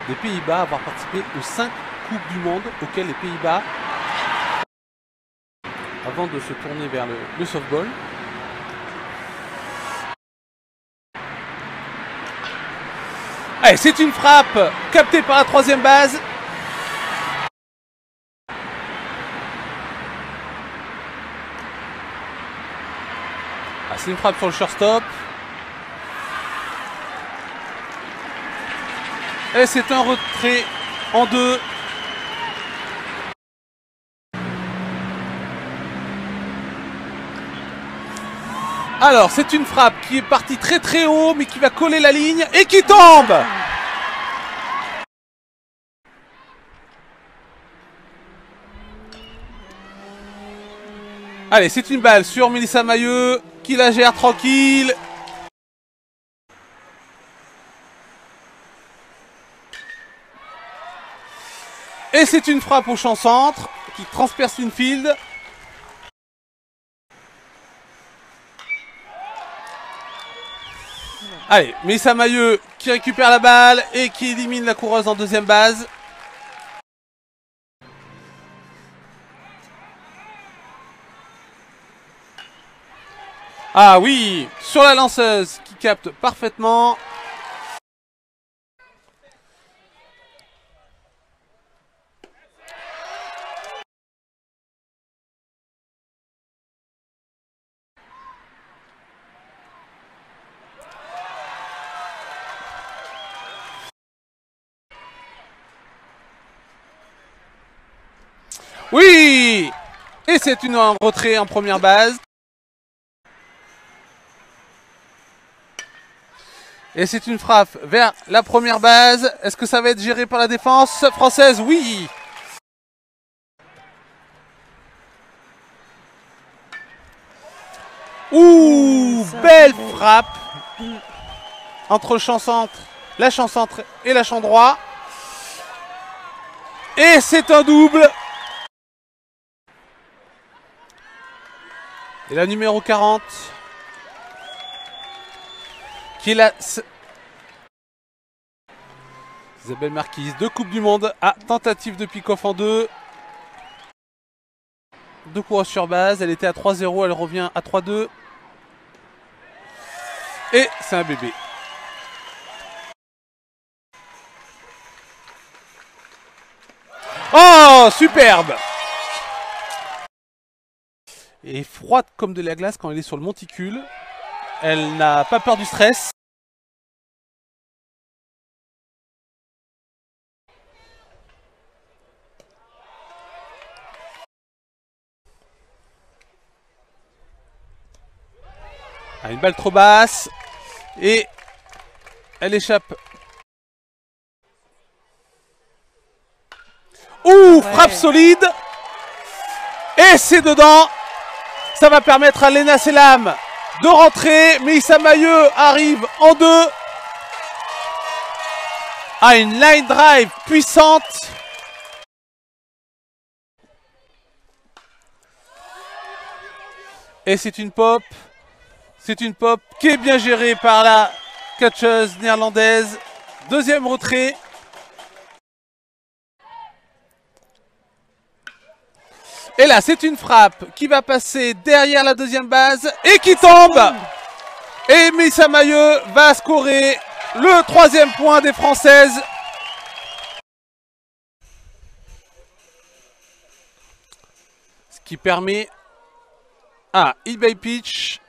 des Pays-Bas à avoir participé aux 5 Coupes du Monde auxquelles les Pays-Bas, avant de se tourner vers le softball. Allez, c'est une frappe captée par la 3e base. Ah, c'est une frappe sur le shortstop. Et c'est un retrait en 2. Alors, c'est une frappe qui est partie très très haut, mais qui va coller la ligne et qui tombe. Allez, c'est une balle sur Mélissa Mailleux, qui la gère tranquille. Et c'est une frappe au champ centre, qui transperce l'infield. Allez, Mélissa Mailleux qui récupère la balle et qui élimine la coureuse en 2e base. Ah oui, sur la lanceuse qui capte parfaitement. Oui! Et c'est un retrait en première base. Et c'est une frappe vers la première base. Est-ce que ça va être géré par la défense française? Oui! Ouh! Belle frappe! Entre le champ centre, la champ centre et la champ droit. Et c'est un double! Et la numéro 40, qui est la Isabelle Marquise de Coupe du Monde à tentative de pick-off en 2. 2 coureurs sur base, elle était à 3-0, elle revient à 3-2. Et c'est un bébé. Oh, superbe! Et froide comme de la glace quand elle est sur le monticule. Elle n'a pas peur du stress. Ah, une balle trop basse. Et elle échappe. Ouh, frappe solide. Et c'est dedans. Ça va permettre à Lena Selam de rentrer. Mélissa Mailleux arrive en 2. Ah, une line drive puissante. Et c'est une pop. C'est une pop qui est bien gérée par la catcheuse néerlandaise. 2e retrait. Et là, c'est une frappe qui va passer derrière la 2e base et qui tombe. Et Mélissa Mailleux va scorer le 3e point des Françaises. Ce qui permet à eBay pitch.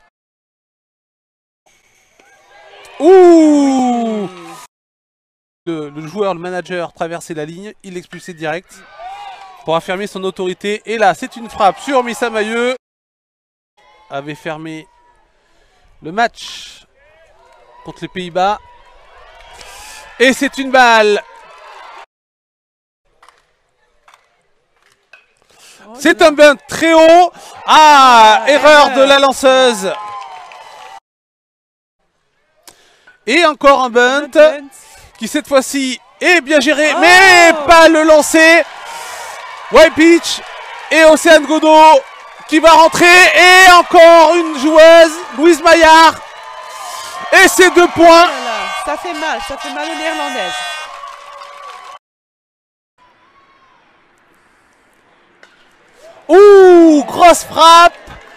Ouh! Le joueur, le manager traversait la ligne, il l'expulsait direct pour affirmer son autorité. Et là, c'est une frappe sur Mélissa Mailleux. Avait fermé le match contre les Pays-Bas. Et c'est une balle. C'est un bunt très haut. Ah, erreur de la lanceuse. Et encore un bunt qui cette fois-ci est bien géré, mais pas le lancer. White pitch et Océane Godot qui va rentrer. Et encore une joueuse, Louise Maillard. Et c'est 2 points. Voilà, ça fait mal aux Néerlandaises. Ouh, grosse frappe.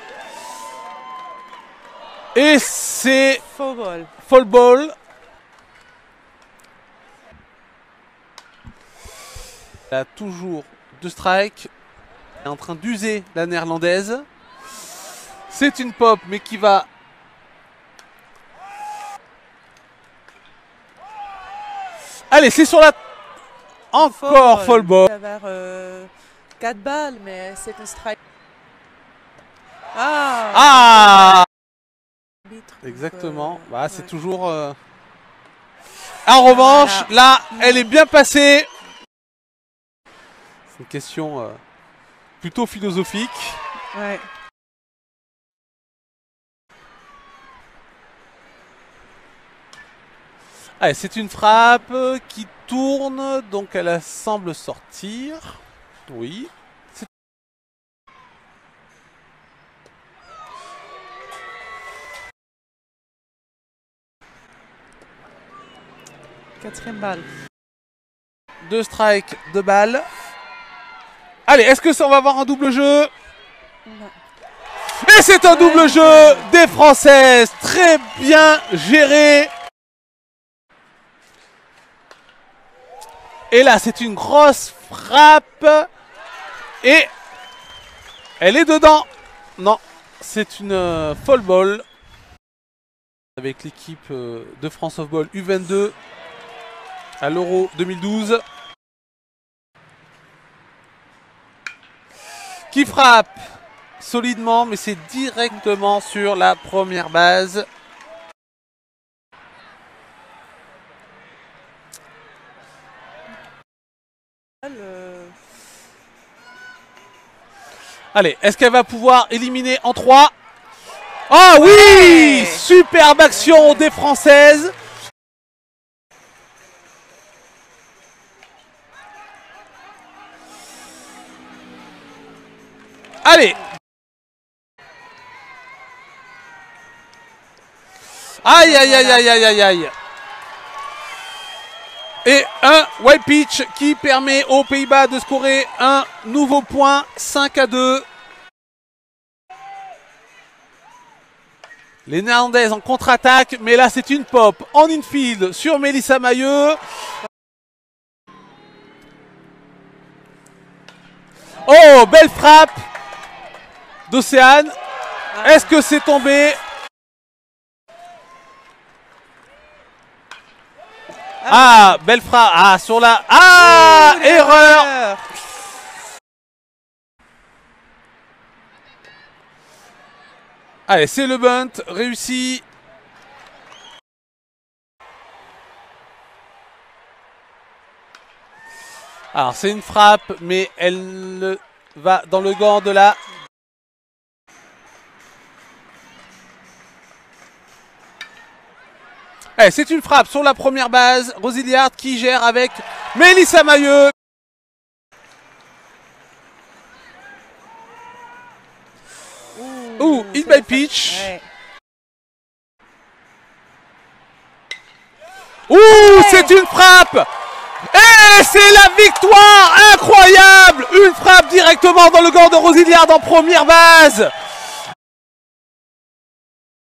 Et c'est Faux ball. fall ball. Elle a toujours 2 strikes. Elle est en train d'user la néerlandaise. C'est une pop, mais qui va... Allez, c'est sur la... Encore fall ball. Il va y avoir 4 balles, mais c'est un strike. Ah, Ah, arbitre, exactement. donc, Bah, c'est ouais. toujours... En revanche, là, elle est bien passée. C'est une question plutôt philosophique. Ouais. Allez, c'est une frappe qui tourne, donc elle semble sortir. Oui. Quatrième balle. 2 strikes, 2 balles. Allez, est-ce que ça, on va avoir un double jeu? Non. Et c'est un double jeu des Françaises. Très bien géré. Et là, c'est une grosse frappe. Et elle est dedans. Non, c'est une fall ball. Avec l'équipe de France Softball U22 à l'Euro 2012. Qui frappe solidement, mais c'est directement sur la première base. Allez, est-ce qu'elle va pouvoir éliminer en 3? Oh oui, ouais. Superbe action des Françaises. Allez. Aïe, aïe, aïe, aïe, aïe, aïe, aïe. Et un white pitch qui permet aux Pays-Bas de scorer un nouveau point, 5-2. Les Néerlandaises en contre-attaque, mais là c'est une pop en infield sur Mélissa Mailleux. Oh, belle frappe d'Océane. Est-ce que c'est tombé? Ah, belle frappe. Ah, sur la... Ah, erreur. Allez, c'est le bunt, réussi. Alors, c'est une frappe, mais elle va dans le gant de la... Allez, c'est une frappe sur la première base. Rosiliard qui gère avec Mélissa Mailleux. Ouh, hit by pitch. Ouais. Ouh, ouais. C'est une frappe. Et c'est la victoire incroyable. Une frappe directement dans le gant de Rosiliard en première base.